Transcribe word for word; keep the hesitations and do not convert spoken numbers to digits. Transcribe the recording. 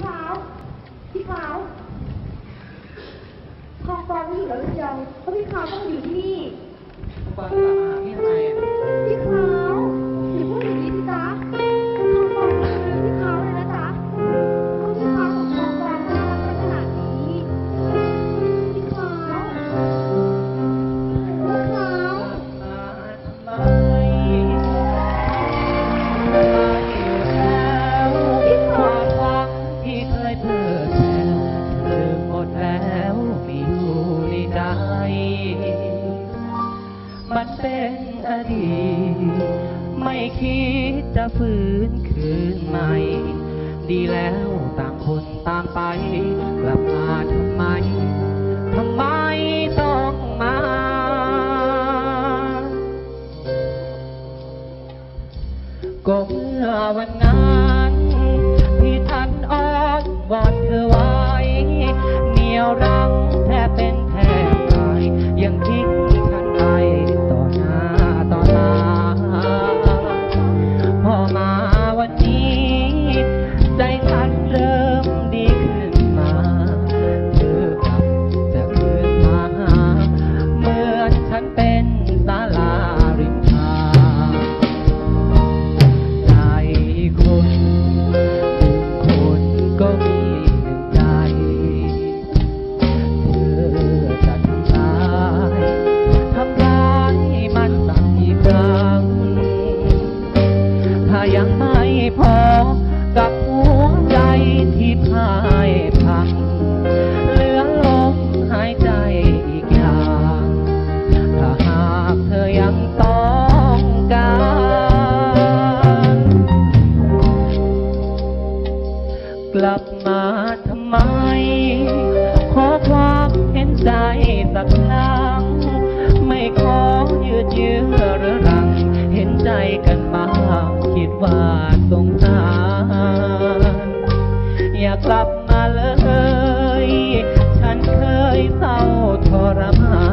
ขาวพี่ขาวทองปลอมไม่อยู่แล้วหรือยังเพราะพี่ขาวต้องอยู่ที่นี่ทองปลอมกลับมาหาพี่ทำไมอ่ะพี่ขาวอย่าพูดอย่างนี้สิจ๊ะทองปลอมไม่อยู่พี่ขาวเลยนะจ๊ะก็พี่ขาวของทองปลอมน่ารักขนาดนี้พี่ขาวพี่ขาวความหวังที่เคยเพื่อแทนลืมหมดแล้วมีอยู่ในใจมันเป็นอดีตไม่คิดจะฟื้นคืนใหม่ดีแล้วต่างคนต่างไปกลับมาทำไมทำไมต้องมาก็เมื่อวันนั้นที่ท่านอ้อนวอนเธอไว้เหนี่ยวรั้งแทบเป็นแทบตายยังทิ้งฉันไปต่อหน้าต่อตาพอมาวันนี้ใจฉันเริ่มดีขึ้นมาเธอกลับจะคืนมาเหมือนฉันเป็นศาลาริมทางใจคนหนึ่งคนก็มีหนึ่งใจเธอจะทำร้ายทำร้ายมันสักกี่ครั้งถ้ายังไม่พอกับหัวใจที่พ่ายพังเหลือลมหายใจอีกอย่างถ้าหากเธอยังต้องการกลับมาทำไมขอความเห็นใจสักครั้งไม่ขอยืดเยื้อเรื้อรังเห็นใจกันบ้างคิดว่าสงสารอย่ากลับมาเลยฉันเคยเศร้าทรมา